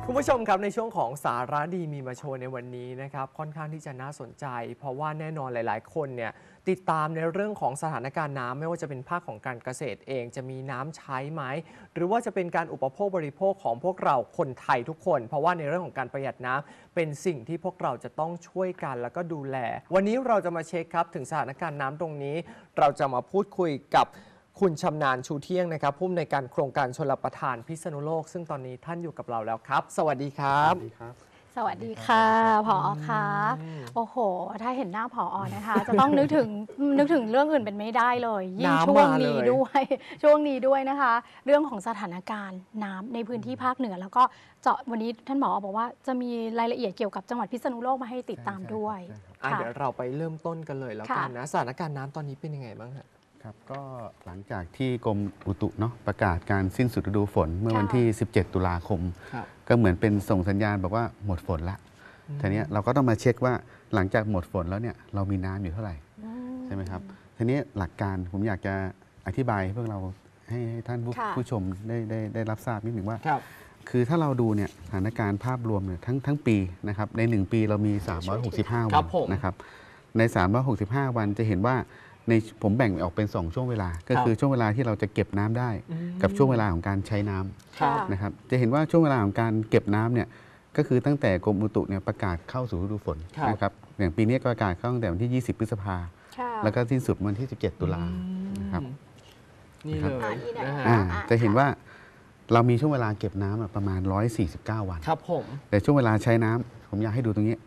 คุณผู้ชมครับในช่วงของสาระดีมีมาโชว์ในวันนี้นะครับค่อนข้างที่จะน่าสนใจเพราะว่าแน่นอนหลายๆคนเนี่ยติดตามในเรื่องของสถานการณ์น้ำไม่ว่าจะเป็นภาคของการเกษตรเองจะมีน้ำใช้ไหมหรือว่าจะเป็นการอุปโภคบริโภคของพวกเราคนไทยทุกคนเพราะว่าในเรื่องของการประหยัดน้ำเป็นสิ่งที่พวกเราจะต้องช่วยกันแล้วก็ดูแลวันนี้เราจะมาเช็คครับถึงสถานการณ์น้ำตรงนี้เราจะมาพูดคุยกับคุณชำนาญชูเที่ยงนะครับผู้อำนวยการโครงการชลประทานพิษณุโลกซึ่งตอนนี้ท่านอยู่กับเราแล้วครับสวัสดีครับสวัสดีค่ะผอ.คะโอ้โหถ้าเห็นหน้าผอ.นะคะ จะต้องนึกถึงเรื่องอื่นเป็นไม่ได้เลยยิ่งช่วงนี้ด้วยช่วงนี้ด้วยนะคะ เรื่องของสถานการณ์น้ำในพื้นที่ภาคเหนือแล้วก็เจาะวันนี้ท่านผอ.บอกว่าจะมีรายละเอียดเกี่ยวกับจังหวัดพิษณุโลกมาให้ติดตามด้วยเดี๋ยวเราไปเริ่มต้นกันเลยแล้วกันนะสถานการณ์น้ำตอนนี้เป็นยังไงบ้างครับครับก็หลังจากที่กรมอุตุเนาะประกาศการสิ้นสุดฤดูฝนเมื่อวันที่17 ตุลาคมก็เหมือนเป็นส่งสัญญาณบอกว่าหมดฝนละทีนี้เราก็ต้องมาเช็คว่าหลังจากหมดฝนแล้วเนี่ยเรามีน้ำอยู่เท่าไหร่ใช่ไหมครับทีนี้หลักการผมอยากจะอธิบายให้พวกเราให้ท่านผู้ชมได้รับทราบนิดหนึ่งว่าคือถ้าเราดูเนี่ยสถานการณ์ภาพรวมเนี่ยทั้งปีนะครับใน1ปีเรามี365วันนะครับใน365วันจะเห็นว่าผมแบ่งออกเป็น2ช่วงเวลาก็คือช่วงเวลาที่เราจะเก็บน้ำได้กับช่วงเวลาของการใช้น้ำนะครับจะเห็นว่าช่วงเวลาของการเก็บน้ำเนี่ยก็คือตั้งแต่กรมอุตุเนี่ยประกาศเข้าสู่ฤดูฝนนะครับอย่างปีนี้ก็ประกาศเข้าตั้งแต่วันที่20 พฤษภาแล้วก็สิ้นสุดวันที่17 ตุลานะครับนี่เลยจะเห็นว่าเรามีช่วงเวลาเก็บน้ำประมาณ149 วันครับผมแต่ช่วงเวลาใช้น้ำผมอยากให้ดูตรงนี้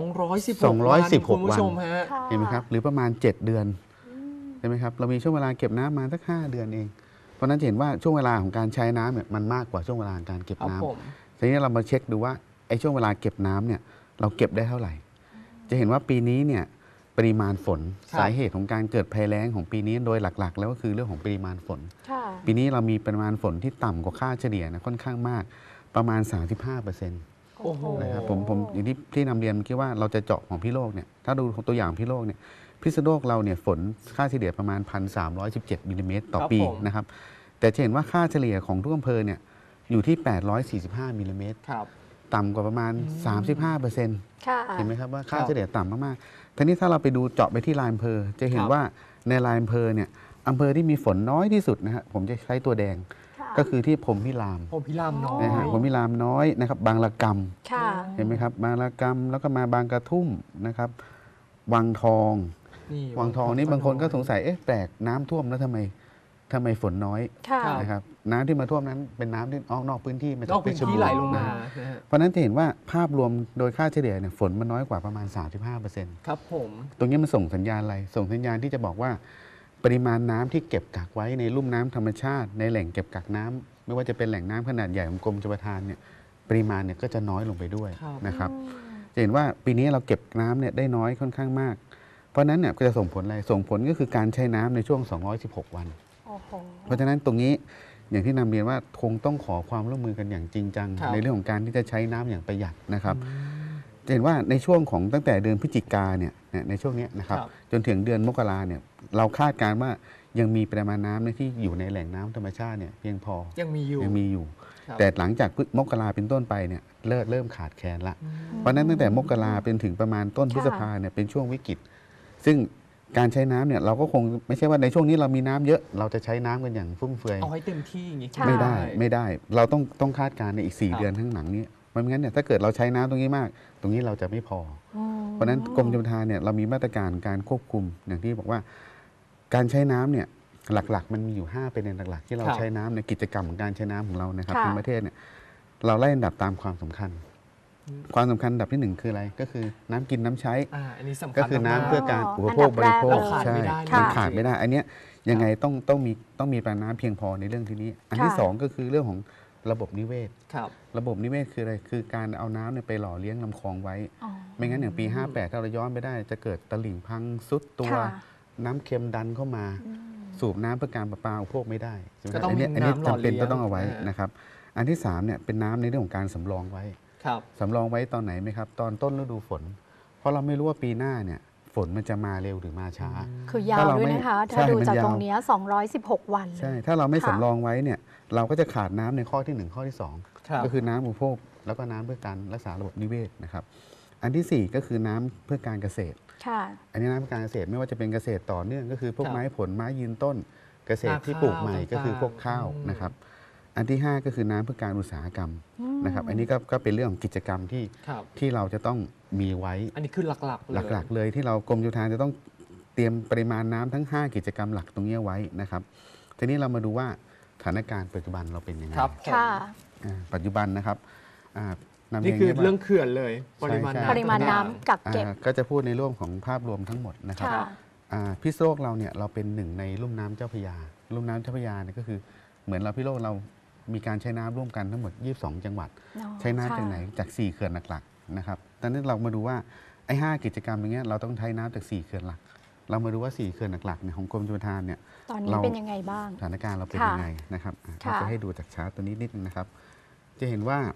216คุณผู้ชมฮะเห็นไหมครับหรือประมาณ7 เดือนใช่ไหมครับเรามีช่วงเวลาเก็บน้ำมาสัก5 เดือนเองเพราะนั้นเห็นว่าช่วงเวลาของการใช้น้ำเนี่ยมันมากกว่าช่วงเวลาการเก็บน้ำทีนี้เรามาเช็คดูว่าไอ้ช่วงเวลาเก็บน้ำเนี่ยเราเก็บได้เท่าไหร่จะเห็นว่าปีนี้เนี่ยปริมาณฝนสาเหตุของการเกิดภัยแล้งของปีนี้โดยหลักๆแล้วก็คือเรื่องของปริมาณฝนปีนี้เรามีปริมาณฝนที่ต่ำกว่าค่าเฉลี่ยนะค่อนข้างมากประมาณ 35%นะครับผมอย่างที่นำเรียนเมื่อกี้ว่าเราจะเจาะของพิโลกเนี่ยถ้าดูตัวอย่างพิโลกเนี่ยพิษณุโลกเราเนี่ยฝนค่าเฉลี่ยประมาณ 1,317 มิลลิเมตรต่อปีนะครับแต่จะเห็นว่าค่าเฉลี่ยของทุกอำเภอเนี่ยอยู่ที่845 มิลลิเมตรต่ำกว่าประมาณ 35%เห็นไหมครับว่าค่าเฉลี่ยต่ำมากๆทีนี้ถ้าเราไปดูเจาะไปที่รายอำเภอจะเห็นว่าในรายอำเภอเนี่ยอำเภอที่มีฝนน้อยที่สุดนะฮะผมจะใช้ตัวแดงก็คือที่พรหมพิรามน้อยพรหมพิรามน้อยนะครับบางละกำเห็นไหมครับบางละกำแล้วก็มาบางกระทุ่มนะครับวังทองนี่บางคนก็สงสัยแปลกน้ำท่วมแล้วทำไมฝนน้อยนะครับน้ำที่มาท่วมนั้นเป็นน้ำที่นอกพื้นที่มาจากเพชรบูรณ์เพราะนั้นจะเห็นว่าภาพรวมโดยค่าเฉลี่ยเนี่ยฝนมันน้อยกว่าประมาณ 35% ครับผมตรงนี้มันส่งสัญญาณอะไรส่งสัญญาณที่จะบอกว่าปริมาณน้ำที่เก็บกักไว้ในลุ่มน้ำธรรมชาติในแหล่งเก็บกักน้ำไม่ว่าจะเป็นแหล่งน้ำขนาดใหญ่ของกรมชลประทานเนี่ยปริมาณเนี่ยก็จะน้อยลงไปด้วยนะครับจะเห็นว่าปีนี้เราเก็บน้ำเนี่ยได้น้อยค่อนข้างมากเพราะนั้นเนี่ยก็จะส่งผลอะไรส่งผลก็คือการใช้น้ำในช่วง216 วันเพราะฉะนั้นตรงนี้อย่างที่นำเรียนว่าคงต้องขอความร่วมมือกันอย่างจริงจังในเรื่องของการที่จะใช้น้ำอย่างประหยัดนะครับจะเห็นว่าในช่วงของตั้งแต่เดือนพฤศจิกาเนี่ยในช่วงนี้นะครับจนถึงเดือนมกราเนี่ยเราคาดการณ์ว่ายังมีปริมาณน้ำที่อยู่ในแหล่งน้ำธรรมชาติเนี่ยเพียงพอยังมีอยู่แต่หลังจากมกราเป็นต้นไปเนี่ยเริ่มขาดแคลนละเพราะนั้นตั้งแต่มกราเป็นถึงประมาณต้นพฤษภาเนี่ยเป็นช่วงวิกฤตซึ่งการใช้น้ำเนี่ยเราก็คงไม่ใช่ว่าในช่วงนี้เรามีน้ำเยอะเราจะใช้น้ำกันอย่างฟุ่มเฟือยเอาให้เต็มที่อย่างนี้ไม่ได้เราต้องคาดการณ์ในอีก4 เดือนข้างหลังนี้ไม่งั้นเนี่ยถ้าเกิดเราใช้น้ำตรงนี้มากตรงนี้เราจะไม่พอเพราะฉะนั้นกรมชลประทานเนี่ยเรามีมาตรการการควบคุมอย่างที่บอกว่าการใช้น้ำเนี่ยหลักๆมันมีอยู่5ประเด็นหลักๆที่เราใช้น้ำในกิจกรรมของการใช้น้ำของเรานะครับในประเทศเนี่ยเราไล่อันดับตามความสำคัญอันดับที่1คืออะไรก็คือน้ำกินน้ำใช้ก็คือน้ำเพื่อการอุปโภคบริโภคใช่มันขาดไม่ได้อันนี้ยังไงต้องมีปริมาณน้ำเพียงพอในเรื่องที่นี้อันที่2ก็คือเรื่องของระบบนิเวศระบบนิเวศคืออะไรคือการเอาน้ำไปหล่อเลี้ยงลำคลองไว้ไม่งั้นอย่างปี58ถ้าเราย้อนไปได้จะเกิดตลิ่งพังซุดตัวน้ำเค็มดันเข้ามาสูบน้ำเพื่อการประปาอุปโภคไม่ได้อันนี้จำเป็นต้องเอาไว้นะครับอันที่3เนี่ยเป็นน้ำในเรื่องของการสำรองไว้สำรองไว้ตอนไหนไหมครับตอนต้นฤดูฝนเพราะเราไม่รู้ว่าปีหน้าเนี่ยฝนมันจะมาเร็วหรือมาช้าคือยาวด้วยนะคะถ้าดูจากตรงนี้216 วันใช่ถ้าเราไม่สำรองไว้เนี่ยเราก็จะขาดน้ำในข้อที่1ข้อที่2 ครับก็คือน้ำอุปโภคแล้วก็น้ำเพื่อการรักษาระบบนิเวศนะครับอันที่ 4 ก็คือน้ำเพื่อการเกษตรค่ะอันนี้น้ำเพื่อการเกษตรไม่ว่าจะเป็นเกษตรต่อเนื่องก็คือพวกครับไม้ผลไม้ยืนต้น เกษตรที่ข้าวปลูกใหม่ต่างๆก็คือพวกข้าวอืมนะครับอันที่ 5 ก็คือน้ำเพื่อการอุตสาหกรรมอืมนะครับอันนี้ก็เป็นเรื่องของกิจกรรมที่ครับที่เราจะต้องมีไว้อันนี้คือหลักๆเลยหลักๆเลยที่เรากรมชลประทานจะต้องเตรียมปริมาณน้ำทั้ง 5 กิจกรรมหลักตรงนี้ไว้นะครับทีนี้เรามาดูว่าสถานการณ์ปัจจุบันเราเป็นยังไงครับผมค่ะปัจจุบันนะครับนำนี่เรียนคือว่าเรื่องเขื่อนเลย ปริมาณใช่น้ำปริมาณน้ำกักเก็บก็จะพูดในเรื่องของภาพรวมทั้งหมดนะครับค่ะพิษณุโลกเราเนี่ยเราเป็นหนึ่งในลุ่มน้ำเจ้าพระยาลุ่มน้ำเจ้าพระยาเนี่ยก็คือเหมือนเราพิษณุโลกเรามีการใช้น้ำร่วมกันทั้งหมด 22 จังหวัด ใช้น้ำจากไหนจาก 4 เขื่อนหลักๆนะครับตอนนี้เรามาดูว่าไอ้ 5 กิจกรรมอย่างเงี้ยเราต้องใช้น้ำจาก 4 เขื่อนหลัก เรามาดูว่า 4 เขื่อนหลักๆเนี่ยของกรมชลประทานเนี่ยตอนนี้เราเป็นยังไงบ้างสถานการณ์เราเป็นค่ะยังไงนะครับเราค่ะจะให้ดูจากชาร์ตตัวนี้นิดนึงนะครับ จะเห็นว่า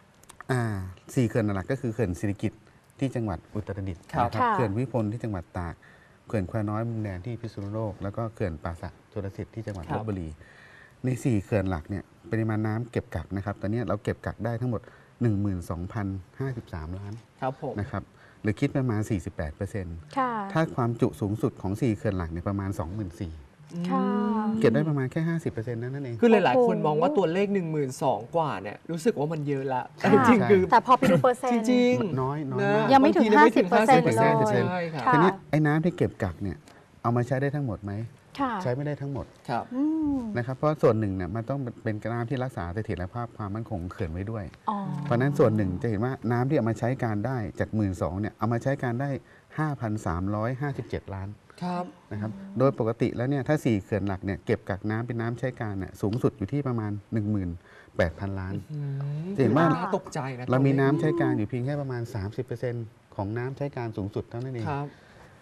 4 เขื่อนหลักก็คือเขื่อนสิริกิติ์ที่จังหวัดอุตรดิตถ์ครับนะครับเขื่อนวิพลที่จังหวัดตากเขื่อนแควน้อยมุมแดงที่พิษณุโลกแล้วก็เขื่อนป่าสักชลสิทธิ์ที่จังหวัดครัลบบบุรีใน 4 เขื่อนหลักเนี่ยปริมาณน้ำเก็บกักนะครับตอนนี้เราเก็บกักได้ทั้งหมด 12,053 ล้านครับผมนะครับหรือคิดประมาณ 48% ค่ะถ้าความจุสูงสุดของ 4 เขื่อนหลักเนี่ยประมาณ 24,000 ค่ะเก็บได้ประมาณแค่ 50%นั่นเองคือหลายโอ้ๆโหคนมองว่าตัวเลข 12,000 กว่าเนี่ยรู้สึกว่ามันเยอะละแต่ค่ะจริงๆคือแต่พอไปดูเปอร์เซ็นจต์ริงน้อยๆมากยังไม่ถึงบาที 50% เลยใช่ครับค่ะทีนี้ไอ้น้ำที่เก็บกักเนี่ยเอามาใช้ได้ทั้งหมดไหมค่ะใช้ไม่ได้ทั้งหมดครับอืมนะครับเพราะส่วนหนึ่งเนี่ยมันต้องเป็นน้ำที่รักษาเสถียรภาพความมั่นคงของเขื่อนไว้ด้วยอ๋อเพราะฉะนั้นส่วนหนึ่งจะเห็นว่าน้ำที่เอามาใช้การได้จาก 12,000เนี่ยเอามาใช้การได้ 5,357 ล้านครับนะครับโดยปกติแล้วเนี่ยถ้า 4 เขื่อนหลักเนี่ยเก็บกักน้ำเป็นน้ำใช้การเนี่ยสูงสุดอยู่ที่ประมาณ 18,000 ล้าน จะเห็นว่าน่ตกใจนะเรามีตัวลขน้ำใช้การอยู่เพียงแค่ประมาณ 30%ของน้ำใช้การสูงสุดเท่านั้นเองครับ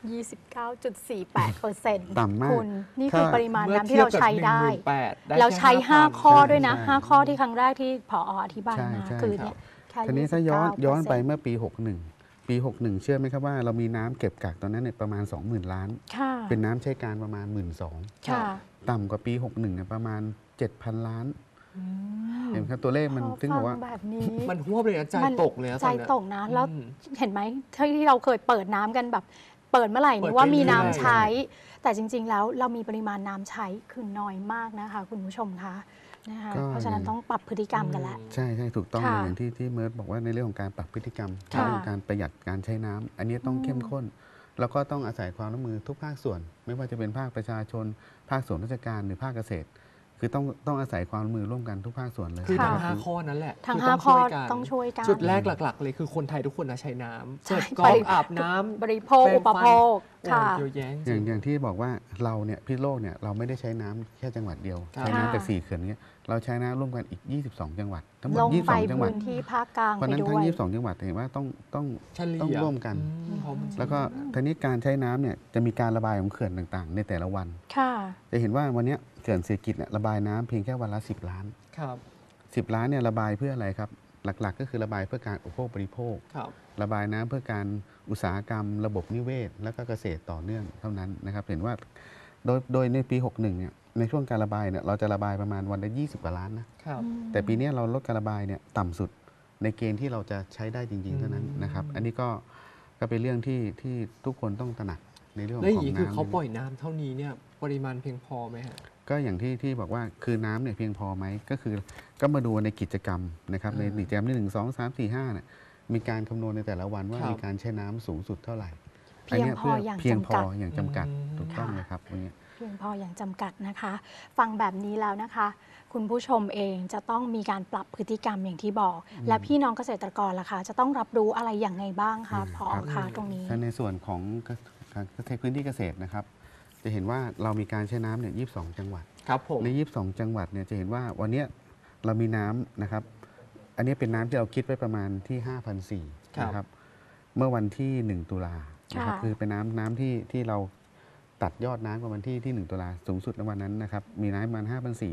29.48% ต่ำมากคุณนี่คือถ้าปริมาณน้ำที่เราใช้ได้ 18,000 เราใช้แค่ 5 ข้อด้วยนะใช่ 5 ข้อที่ครั้งแรกที่ผออธิบายใช่มาใช่คือเนี่ยแค่ทีนี้ถ้าย้อนไป 29% เมื่อปี 61 ปี 61 เชื่อไหมครับว่าเรามีน้ำเก็บกักตอนนั้นเนี่ยประมาณ 20,000 ล้านค่ะเป็นน้ำใช้การประมาณ 12,000 ค่ะต่ำกว่าปี 61เนี่ยประมาณ 7,000 ล้านอืมเห็นไหมครับตัวเลขมันพอถึงบอกว่าฟัแบบนี้มันหวบเลยนะใจมันตกเลยนะใจอนเนี้ยตกนะ แล้วอืมเห็นไหมที่เราเคยเปิดน้ำกันแบบ เปิดเมื่อไหร่เปินึดกว่าไปมีเรื่อยน้ำใช้ แต่จริง ๆ แล้วเรามีปริมาณน้ำใช้คือน้อยมากนะคะ คุณผู้ชมคะนะคะก็เพราะฉะนั้นต้องปรับพฤติกรรมกันแล้วใช่ถูกต้องค่ะเลยอย่างที่เมิร์ดบอกว่าในเรื่องของการปรับพฤติกรรมค่ะเรื่องของการประหยัดการใช้น้ำอันนี้ต้องเข้มข้น แล้วก็ต้องอาศัยความร่วมมือทุกภาคส่วน ไม่ว่าจะเป็นภาคประชาชน ภาคส่วนราชการหรือภาคเกษตร คือต้องอาศัยความร่วมมือร่วมกันทุกภาคส่วนเลยคือทั้งค่ะ 5 ข้อนั้นแหละทั้งคือ 5 ข้อกันต้องช่วยกันจุดแรกหลัก ๆ เลยคือคนไทยทุกคนนะใช้น้ำใช่เปิดก๊อกอาบน้ำบริโภคแปรงอุปโภคฟันค่ะโอ้ยเยอะแยะจอริย่าง งอย่างที่บอกว่าเราเนี่ยพิษณุโลกเนี่ยเราไม่ได้ใช้น้ำแค่จังหวัดเดียวครับใช้น้ำจากค่ะ 4 เขื่อนเนี้ยเราใช้น้ำร่วมกันอีก 22 จังหวัด ทั้งหมดลงไป 22 จังหวัดพื้นที่ภาคกลางเพราะไปฉะนั้นด้ทั้วงย 22 จังหวัดเห็นว่าต้องเฉลี่ยต้องร่วมกันเพราะมันแล้วก็ทีนี้การใช้น้ำเนี่ยจะมีการระบายของเขื่อนต่างๆ ในแต่ละวันค่ะจะเห็นว่าวันเนี้ยเขื่อนเศรษฐกิจเนี่ยระบายน้ำเพียงแค่วันละ 10 ล้านครับ 10 ล้านเนี่ยระบายเพื่ออะไรครับ หลักๆ ก็คือระบายเพื่อการอุปโภคบริโภคครับระบายน้ำเพื่อการอุตสาหกรรม ระบบนิเวศ แล้วก็เกษตรต่อเนื่องเท่านั้นนะครับเห็นว่าโดยในปี 61เนี่ยในช่วงการระบายเนี่ยเราจะระบายประมาณวันละ20 กว่าล้านนะครับ แต่ปีเนี้ยเราลดการระบายเนี่ยต่ำสุดในเกณฑ์ที่เราจะใช้ได้จริงๆเท่านั้นนะครับอันนี้ก็เป็นเรื่องที่ทุกคนต้องตระหนักในเรื่องแล้วอขย่าอง งนี้คือน้ำเขาปล่อยน้ำเท่านี้เนี่ยปริมาณเพียงพอไหมฮะก็อย่างที่บอกว่าคือน้ำเนี่ยเพียงพอไหมก็คือก็มาดูในกิจกรรมนะครับในกิจกรรมที่1 2 3 4 5เนี่ยมีการคำนวณในแต่ละวันว่าครับมีการใช้น้ำสูงสุดเท่าไหร่เพียงพออย่างเพียงพอจำกัดอย่างจำกัดอืมถูกต้องค่ะเลยครับวันนี้เพียงพออย่างจำกัดนะคะ ฟังแบบนี้แล้วนะคะ คุณผู้ชมเองจะต้องมีการปรับพฤติกรรมอย่างที่บอก และพี่น้องเกษตรกรล่ะคะจะต้องรับรู้อะไรอย่างไรบ้างคะพอครับคะตรงนี้ถ้าในส่วนของพื้นที่เกษตรนะครับ จะเห็นว่าเรามีการใช้น้ำเนี่ย22 จังหวัดครับผมใน 22 จังหวัดเนี่ยจะเห็นว่าวันเนี้ยเรามีน้ำนะครับ อันนี้เป็นน้ำที่เราคิดไว้ประมาณที่ 5,400 นะครับ เมื่อวันที่ 1 ตุลานะครับค่ะคือเป็นน้ำที่เราตัดยอดน้ำกับวันที่ 1 ตุลาสูงสุดในวันนั้นนะครับ มีน้ำประมาณ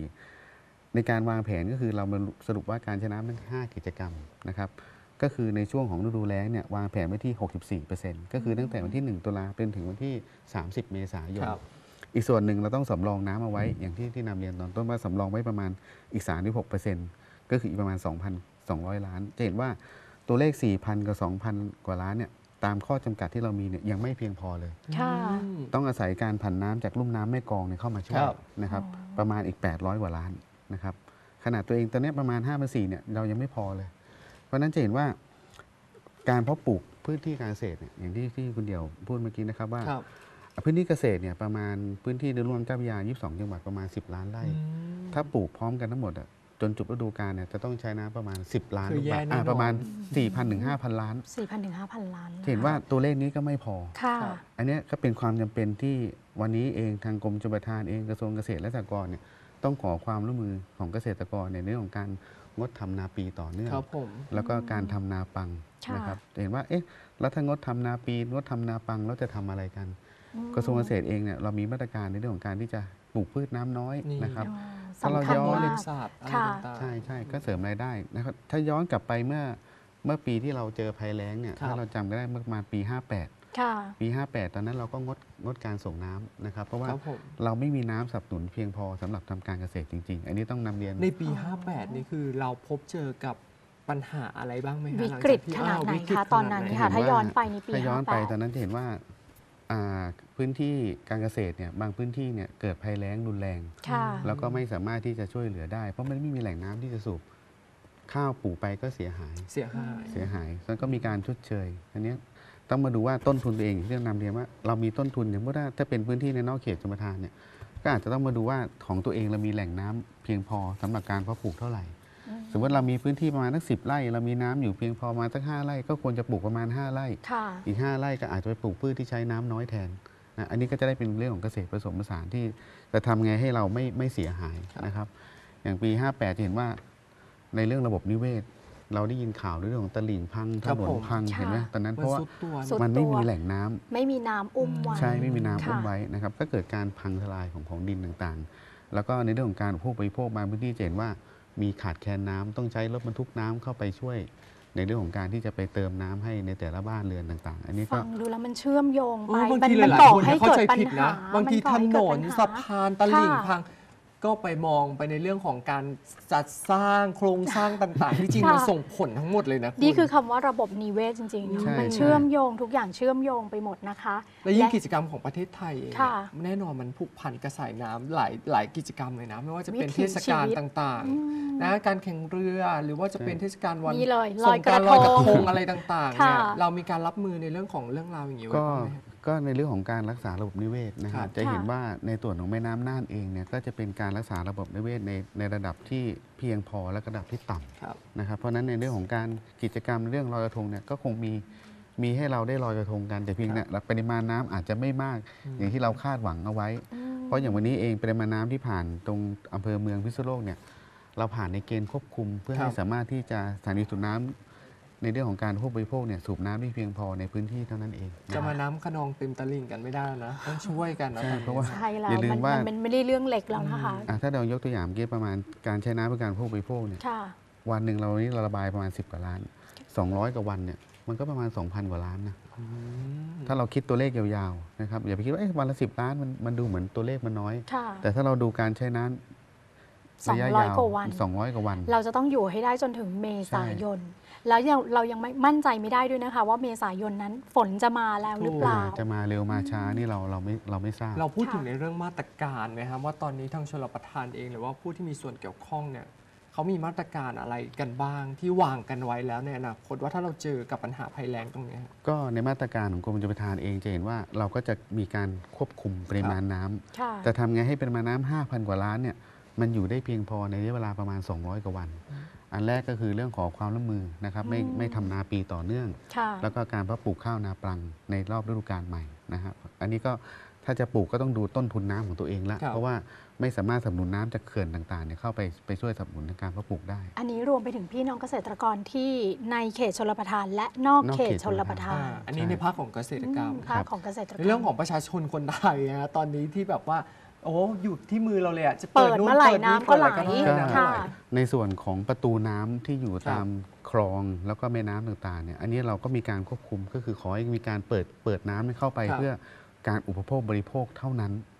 5,400 ในการวางแผนก็คือเรามาสรุปว่าการใช้น้ำทั้ง 5 กิจกรรมนะครับ ก็คือในช่วงของฤดูแล้งเนี่ยวางแผนไว้ที่ 64%ก็คือตั้งแต่วันที่ 1 ตุลาเป็นถึงวันที่ 30 เมษายนครับอีกส่วนหนึ่งเราต้องสำรองน้ำเอาไว้อย่างที่นำเรียนตอนต้นว่าสำรองไว้ประมาณอีก 36%ก็คืออีกประมาณ 200 ล้านจะเห็นว่าตัวเลข 4,000 กับ 2,000 กว่าล้านเนี่ยตามข้อจำกัดที่เรามีเนี่ยยังไม่เพียงพอเลยค่ะต้องอาศัยการผันน้ำจากลุ่มน้ำแม่กลองเนี่ยเข้ามาช่วยครับนะครับประมาณอีก 800 กว่าล้านนะครับขนาดตัวเองตอนนี้ประมาณ 5,400 เนี่ยเรายังไม่พอเลย เพราะฉะนั้นจะเห็นว่าการเพาะปลูกพื้นที่การเกษตรเนี่ยอย่างที่คุณเดี่ยวพูดเมื่อกี้นะครับว่าครับพื้นที่เกษตรเนี่ยประมาณพื้นที่โดยรวมเจ้าพระยา 22 จังหวัดประมาณ 10 ล้านไร่ ถ้าปลูกพร้อมกันทั้งหมดอะจนจบฤดูกาลเนี่ยจะต้องใช้น้ำประมาณ 10 ล้านคือลูกบาศแย่ก์แน่นอนประมาณ 4,000 ถึง 5,000 ล้าน 4,000 ถึง 5,000 ล้านเห็นว่าตัวเลขนี้ก็ไม่พอค่ะครับอันเนี้ยก็เป็นความจำเป็นที่วันนี้เองทางกรมชลประทานเองกระทรวงเกษตรและสหกรณ์เนี่ยต้องขอความร่วมมือของเกษตรกรในเรื่องของการงดทำนาปีต่อเนื่องครับผมแล้วก็การทำนาปังค่ะนะครับจะเห็นว่าเอ๊ะแล้วถ้างดทำนาปีงดทำนาปังแล้วจะทำอะไรกัน กระทรวงเกษตรเองเนี่ยเรามีมาตรการในเรื่องของการที่จะปลูกพืชน้ำน้อยนี่นะครับอ๋อถ้าเราสำคัญย้อนมาเล็กกศาสตร์อะไรค่ะต่างๆใช่ก็เสริมรายได้นะครับถ้าย้อนกลับไปเมื่อปีที่เราเจอภัยแล้งเนี่ยครับถ้าเราจำกันได้เมื่อประมาณปี 58 ค่ะปี 58 ตอนนั้นเราก็งดการส่งน้ำนะครับเพราะว่าครับผมเราไม่มีน้ำสนับสนุนเพียงพอสำหรับทำการเกษตรจริง ๆ อันนี้ต้องนำเรียนในปี 58 นี่คือเราพบเจอกับปัญหาอะไรบ้างไหมฮะวิหลังกฤจตที่ขนาดไหนวิกฤตคะตอนนั้นขดไหค่ะ ถ้าเห็นว่าย้อนไปในปีถ้าย้อนไปตอน 58 นั้นจะเห็นว่าพื้นที่การเกษตรเนี่ยบางพื้นที่เนี่ยเกิดภัยแล้งรุนแรงค่ะแล้วก็ไม่สามารถที่จะช่วยเหลือได้ เพราะมันไม่มีแหล่งน้ำที่จะสูบข้าวปลูกไปก็เสียหายเสียหายแล้วก็มีการชดเชยอันเนี้ยต้องมาดูว่าต้นทุนตัวเองที่เรานำเรียนว่าเรามีต้นทุนอย่างเมื่อถ้าเป็นพื้นที่ในนอกเขตชลประทานเนี่ยก็อาจจะต้องมาดูว่าของตัวเองเรามีแหล่งน้ำเพียงพอสำหรับการเพาะปลูกเท่าไหร่ สมมติเรามีพื้นที่ประมาณสัก10 ไร่เรามีน้ำอยู่เพียงพอมาสัก5 ไร่ก็ควรจะปลูกประมาณ 5 ไร่ค่ะอีก 5 ไร่ก็อาจจะไปปลูกพืชที่ใช้น้ำน้อยแทนนะอันนี้ก็จะได้เป็นเรื่องของเกษตรผสมผสานที่จะทำไงให้เราไม่เสียหายนะครับ อย่างปี 58 จะเห็นว่าในเรื่องระบบนิเวศ เราได้ยินข่าวเรื่องของตลิ่งพังถครับนนผมพังค่ะเห็นไหมตอนนั้นมัเพนราะว่าสุดตัวสุดมันไม่ตัวมีแหล่งน้ำไม่มีน้ำอุ้มไว้ใช่ไม่มีน้ำค่ะอุ้มไว้นะครับก็เกิดการพังทลายของดินต่างๆ แล้วก็ในเรื่องของการอุปโภคบริโภคบางพื้นที่จะเห็นว่ามีขาดแคลนน้ำต้องใช้รถบรรทุกน้ำเข้าไปช่วย ในเรื่องของการที่จะไปเติมน้ำให้ในแต่ละบ้านเรือนต่างๆ อันนี้ก็ฟังดูแล้วมันเชื่อมโยงไปบางมันทีหมันลายก่อๆคนให้เข้าเกิดใจปัญผิดหานะ บางทีมัถก่อให้นเกิดนปัญหาสะพานตลิ่งค่ะพัง ก็ไปมองไปในเรื่องของการจัดสร้างโครงสร้างต่างๆ ที่จริงค่ะมันส่งผลทั้งหมดเลยนะณนี่คือคำว่าระบบนิเวศจริงๆใช่มันเชื่อมโยงทุกอย่างเชื่อมโยงไปหมดนะคะและยิ่งกิจกรรมของประเทศไทยเองค่ะแน่นอนมันผูกพันกระสายน้ำหลายกิจกรรมเลยนะ ไม่ว่าจะเป็นวิถีเทศกาลชีวิตต่างๆนะการแข่งเรือหรือว่าจะเป็นเทศกาลวันนี่เลยสงกรานต์ลลออย ยกกระระททงงอะไรต่างๆค่ะเนี่ยเรามีการรับมือในเรื่องของเรื่องราวอย่างนี้ไว้ก็บ้างไหมฮะก็ในเรื่องของการรักษาระบบนิเวศนะคครัรับบ จะเห็นค่ะว่าในส่วนของแม่น้ำน่านเองเนี่ยก็จะเป็นการรักษาระบบนิเวศในระดับที่เพียงพอและระดับที่ต่ำครับนะครับเพราะฉะนั้นในเรื่องของการกิจกรรมเรื่องลอยกระทงเนี่ยก็คงมีให้เราได้ลอยกระทงกันแต่เพียงเนี่ยปริมาณน้ำอาจจะไม่มากอย่างที่เราคาดหวังเอาไว้ เพราะอย่างวันนี้เองปริมาณน้ำที่ผ่านตรงอำเภอเมืองพิษณุโลกเนี่ยเราผ่านในเกณฑ์ควบคุม เพื่อครัให้บสามารถที่จะสถานีสูบน้ำในเรื่องของการผู้บริโภคเนี่ยสูบน้ำได้เพียงพอในพื้นที่เท่านั้นเองจะมาน้ำขนองเต็มตลิ่งกันไม่ได้นะต้องช่วยกันนะใช่ตอนนี้เพราะว่าใช่แล้วอย่าลืมว่ามันไม่ได้เรื่องเล็กแล้วนะคะถ้าเรายกตัวอย่างเมื่อกี้ประมาณการใช้น้ำเพื่อการผู้บริโภคเนี่ยค่ะวันหนึ่งเรานี่เราระบายประมาณ10 กว่าล้าน 200 กว่าวันเนี่ยมันก็ประมาณ 2,000 กว่าล้านนะอืมถ้าเราคิดตัวเลขยาวๆนะครับอย่าไปคิดว่าวันละ10 ล้านมันดูเหมือนตัวเลขมันน้อยค่ะแต่ถ้าเราดูการใช้น้ำระยะยาว 200 กว่าวัน 200 กว่าวันเราจะต้องอยู่ให้ได้จนถึงเมษายน แล้วเรายังไม่มั่นใจไม่ได้ด้วยนะคะ ว่าเมษายนนั้นฝนจะมาแล้วหรือเปล่าจะมาเร็วมาช้านี่เราไม่ทราบเราพูดค่ะถึงในเรื่องมาตรการไหมครับว่าตอนนี้ทางชลประทานเองหรือว่าผู้ที่มีส่วนเกี่ยวข้องเนี่ยเขามีมาตรการอะไรกันบ้างที่วางกันไว้แล้วในอนาคตว่าถ้าเราเจอกับปัญหาภัยแล้งตรงเนี้ยก็ในมาตรการของกรมชลประทานเองจะเห็นว่าเราก็จะมีการควบคุมปริมาณน้ำค่ะแต่ทำไงให้ปริมาณน้ำ 5,000 กว่าล้านเนี่ยมันอยู่ได้เพียงพอในระยะเวลาประมาณ 200 กว่าวัน อันแรกก็คือเรื่องของความร่วมมือนะครับไม่ทำนาปีต่อเนื่องค่ะแล้วก็การเพาะปลูกข้าวนาปลังในรอบฤดูกาลใหม่นะครับอันนี้ก็ถ้าจะปลูกก็ต้องดูต้นทุนน้ำของตัวเองละครับเพราะว่าไม่สามารถสนับสนุนน้ำจากเขื่อนต่างๆเนี่ยเข้าไปช่วยสนับสนุนในการเพาะปลูกได้อันนี้รวมไปถึงพี่น้องเกษตรกรที่ในเขตชลประทานและนอกเขตชลประทานอันนี้ในภาคของเกษตรกรรมภาคของเกษตรกรในเรื่องของประชาชนคนไทยนะตอนนี้ที่แบบว่า โอ้อยู่ที่มือเราเลยอะจะเปิดนู่นเมื่อไหร่เปิดน้ำก็ไหลเปิดอะรก็ได้ค่ะน้ำก็ไหลในส่วนของประตูน้ำที่อยู่ครับตามคลองแล้วก็แม่น้ำต่างๆเนี่ยอันนี้เราก็มีการควบคุมก็คือขอให้มีการเปิดน้ำให้เข้าไปครับเพื่อการอุปโภคบริโภคเท่านั้น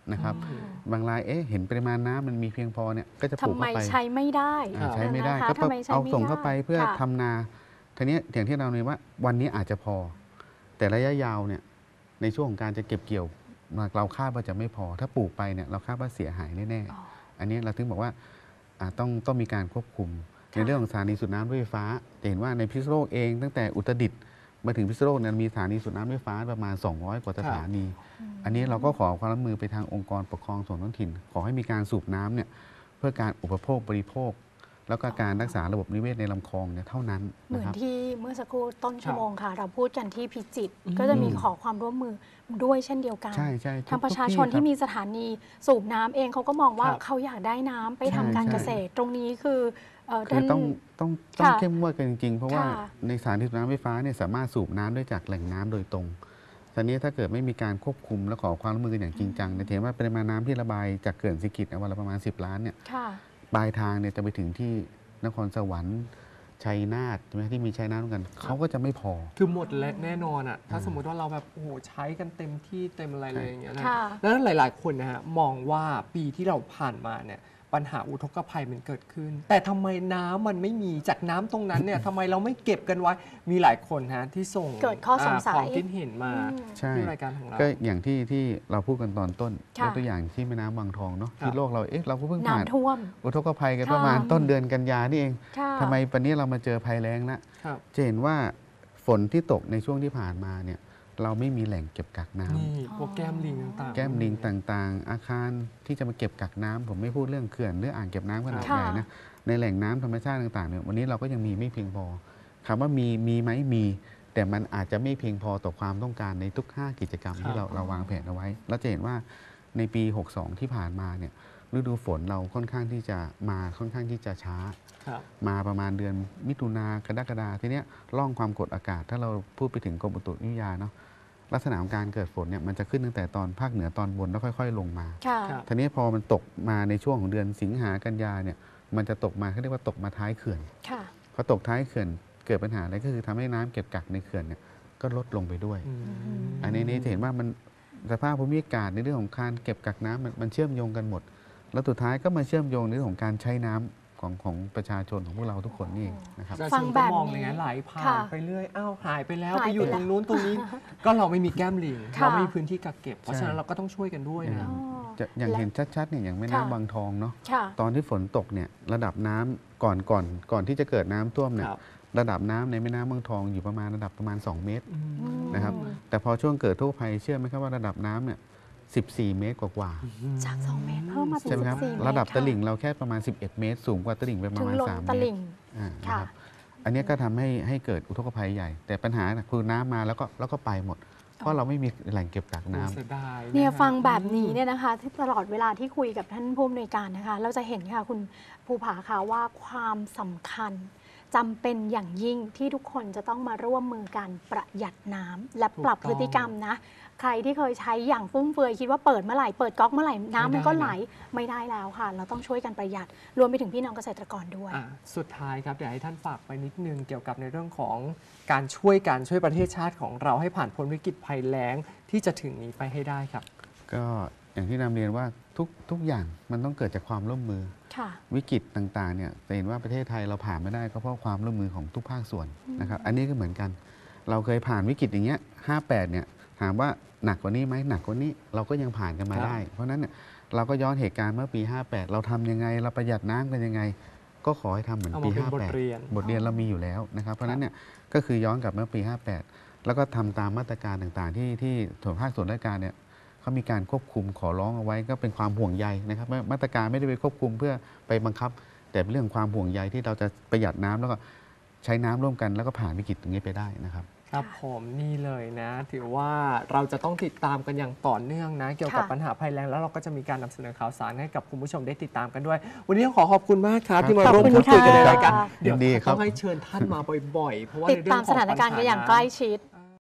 นะครับ บางรายเห็นปริมาณน้ำมันมีเพียงพอเนี่ยก็จะปลูกทำไมเข้าไปใช้ไม่ได้ใช้ไม่ได้นะคะก็ทำไมใช้เอาไม่ส่งได้เข้าไปเพื่อค่ะทำนาทีนี้อย่างที่เราเรียนว่าวันนี้อาจจะพอ แต่ระยะยาวเนี่ยในช่วงของการจะเก็บเกี่ยวเราคาดว่าจะไม่พอ ถ้าปลูกไปเนี่ยเราคาดว่าเสียหายแน่อ๋อๆอันนี้เราถึงบอกว่าต้องมีการควบคุม ในเรื่องของสถานีสูบน้ำด้วยไฟฟ้าจะเห็นว่าในพิษณุโลกเองตั้งแต่อุตรดิตถ์มาถึงพิษณุโลกเนี่ยมีสถานีสูบน้ำด้วยไฟฟ้าประมาณ 200 กว่าสถานี อันนี้เราก็ขอความร่วมมือไปทางองค์กรปกครองส่วนท้องถิ่น ขอให้มีการสูบน้ำเนี่ยเพื่อการอุปโภคบริโภค แล้วก็การรักษาระบบนิเวศในลำคลองเนี่ยเท่านั้นเหมืนะอนครับที่เมื่อสักครู่ต้นชั่วโมงค่ะ เราพูดกันที่พิจิตรอืมก็จะมีขอความร่วมมือด้วยเช่นเดียวกันใช่ใช่ทางประชาชนทุกที่ครับมีสถานีสูบน้ำเองเขาก็มองว่าครับเขาอยากได้น้ำไปใช่ทำการใช่เกษตร ตรงนี้คือคือต้องค่ะเข้มงวดกันจริงๆ เพราะว่าค่ะในสถานีสูบน้ำไฟฟ้าเนี่ยสามารถสูบน้ำได้จากแหล่งน้ำโดยตรงตอนนี้ถ้าเกิดไม่มีการควบคุมและขอความร่วมมือกันอย่างจริงจังจะเห็นว่าปริมาณน้ำที่ระบายจากเขื่อนสิกิตวันละประมาณ10 ล้านเนี่ยค่ะปลายทางเนี่ยจะไปถึงที่นครสวรรค์ชัยนาทใช่ไหมที่มีชัยนาทร่วมกันเขาก็จะไม่พอคือหมดและแน่นอนอ่ะ ถ้าสมมุติว่าเราแบบโอ้โหใช้กันเต็มที่เต็มอะไรเลยอย่างเงี้ยนะค่ะแล้วหลาย ๆ คนนะฮะมองว่าปีที่เราผ่านมาเนี่ยปัญหาอุทกภัยมันเกิดขึ้น แต่ทำไมน้ำมันไม่มีจากน้ำตรงนั้นเนี่ยทำไมเราไม่เก็บกันไว้มีหลายคนฮะที่ส่งเกิดข้อสงสัยความคิดเห็นมาอืมใช่ที่รายการของเราก็อย่างที่เราพูดกันตอนต้นค่ะยกตัวอย่างที่แม่น้ำบางทองเนาะครับที่โลกเราเราก็เพิ่งผ่านน้ำท่วมอุทกภัยกันค่ะประมาณต้นเดือนกันยานี่เองค่ะทำไมวันนี้เรามาเจอภัยแล้งละครับจะเห็นว่าฝนที่ตกในช่วงที่ผ่านมาเนี่ยเราไม่มีแหล่งเก็บกักน้ำนี่พวกแก้มลิงต่างๆแก้มลิงต่างๆ อาคารที่จะมาเก็บกักน้ำผมไม่พูดเรื่องเขื่อนหรืออ่างเก็บน้ำขนาดค่ะใหญ่นะในแหล่งน้ำธรรมชาติต่างๆเนี่ยวันนี้เราก็ยังมีไม่เพียงพอคำว่ามีไหมมี แต่มันอาจจะไม่เพียงพอต่อความต้องการในทุก 5 กิจกรรมที่เราวางแผนเอาไว้ แล้วจะเห็นว่าในปี 62 ที่ผ่านมาเนี่ยฤดูฝนเราค่อนข้างที่จะช้าครับมาประมาณเดือนมิถุนากรกฎาทีเนี้ยร่องความกดอากาศถ้าเราพูดไปถึงกรมอุตุนิยมวิทยาเนาะลักษณะของการเกิดฝนเนี่ยมันจะขึ้นตั้งแต่ตอนภาคเหนือตอนบนแล้วค่อยๆ ลงมาค่ะครับทีนี้พอมันตกมาในช่วงของเดือนสิงหากันยาเนี่ยมันจะตกมาเขาเรียกว่าตกมาท้ายเขื่อนค่ะพอตกท้ายเขื่อนเกิดปัญหาอะไรก็คือทำให้น้ำเก็บกักในเขื่อนเนี่ยก็ลดลงไปด้วยอืมอันนี้จะเห็นว่ามันสภาพภูมิอากาศในเรื่องของการเก็บกักน้ำมันเชื่อมโยงกันหมด แล้วสุดท้ายก็มาเชื่อมโยงในเรื่องของการใช้น้ำของประชาชนของพวกเราทุกคนนี่เองนะครับประชาฟัชงนแบก็บมองนี้อย่างนั้นไหลผ่านค่ะไปเรื่อยอ้าวหายไปแล้วหายไปอยู่ไปตแล้วรงนู้นตรงนี้ ก็เราไม่มีแก้มลิงค่ะเราไม่มีพื้นที่กักเก็บ เพราะใช่ฉะนั้นเราก็ต้องช่วยกันด้วยนะอ๋ออย่างเห็นชัดๆเนี่ยอย่างแม่ค่ะน้ำบางทองเนาะค่ะตอนที่ฝนตกเนี่ยระดับน้ำก่อนที่จะเกิดน้ำท่วมเนี่ยครับระดับน้ำในแม่น้ำบางทองอยู่ประมาณระดับประมาณ 2 เมตรอืมนะครับ แต่พอช่วงเกิดทุกภัยเชื่อไหมครับว่าระดับน้ำเนี่ย14 เมตรกว่าจาก 2 เมตรเพิ่มมาๆเป็นใช่ไหมครับ 14 เมตรระดับค่ตลิ่งเราแค่ประมาณ 11 เมตร สูงกว่าตลิ่งไปประถึงมาณลง 3 ตเมตรลิ่งนะคค่ะรับอันนี้ก็ทำให้เกิดอุทกภัยใหญ่ แต่ปัญหาคือน้ำมาแล้วก็ไปหมด เพราะเราไม่มีแหล่งเก็บกักน้ำเสียดายเนี่ยะฮะฟังแบบนี้เนี่ยนะคะที่ตลอดเวลาที่คุยกับท่านผู้อำนวยการนะคะ เราจะเห็นค่ะคุณภูผาค่ะว่าความสำคัญจำเป็นอย่างยิ่งที่ทุกคนจะต้องมาร่วมมือกันประหยัดน้ำและปรับพฤติกรรมนะ ใครที่เคยใช้อย่างฟุ่มเฟือยคิดว่าเปิดเมื่อไหร่เปิดก๊อกเมื่อไหร่น้ำมันก็ไหลไม่ได้แล้วค่ะ เราต้องช่วยกันประหยัด รวมไปถึงพี่น้องเกษตรกรด้วยอ่ะสุดท้ายครับอยากให้ท่านฝากไปนิดนึงเกี่ยวกับในเรื่องของการช่วยประเทศชาติของเราให้ผ่านพ้นวิกฤตภัยแล้งที่จะถึงนี้ไปให้ได้ครับก็อย่างที่นำเรียนว่าทุกอย่างมันต้องเกิดจากความร่วมมือค่ะวิกฤตต่างๆเนี่ยจะเห็นว่าประเทศไทยเราผ่านไม่ได้ก็เพราะความร่วมมือของทุกภาคส่วนนะครับ อันนี้ก็เหมือนกัน เราเคยผ่านวิกฤตอย่างเงี้ย 58 เนี่ย ถามว่าหนักกว่านี้ไหมหนักกว่านี้เราก็ยังผ่านกันมาครับได้ เพราะฉะนั้นเนี่ยเราก็ย้อนเหตุการณ์เมื่อปี 58 เราทำยังไง เราประหยัดน้ำกันยังไง ก็ขอให้ทำเหมือนเอาปีมาเป็นบท 58 เรียนบทเรียนเรามีอยู่แล้วนะครับ เพราะฉะนั้นเนี่ยก็คือย้อนกลับเมื่อปี 58 แล้วก็ทำตามมาตรการต่างๆ ที่ส่วนภาคส่วนราชการเนี่ยเขามีการควบคุมขอร้องเอาไว้ก็เป็นความห่วงใยนะครับมาตรการไม่ได้ไปควบคุมเพื่อไปบังคับ แต่เป็นเรื่องความห่วงใยที่เราจะประหยัดน้ำแล้วก็ใช้น้ำร่วมกันแล้วก็ผ่านวิกฤตตรงนี้ไปได้นะครับครับผมนี่เลยนะ ถือว่าเราจะต้องติดตามกันอย่างต่อเนื่องนะ เกี่ยวกับค่ะปัญหาภัยแล้งแล้วเราก็จะมีการนำเสนอข่าวสารให้กับคุณผู้ชมได้ติดตามกันด้วย วันนี้ขอขอบคุณมากครับที่มาขอบร่วมคุณพูดคุยกันในค่ะรายการยินดีครับต้องให้เชิญท่านมาบ่อยๆ เพราะว่าติดในเรื่ตาอมงขสองถานการณ์ปัญหกันอย่างใกล้ชิด